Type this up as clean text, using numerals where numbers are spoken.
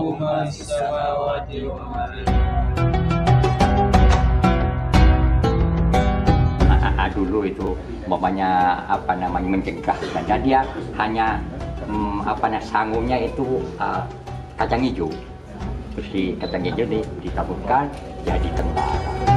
ما في السماوات وما في dulu itu umpamanya mencegah dan dia hanya sanggupnya itu kacang hijau, terus di kacang hijau ditaburkan jadi tembakau.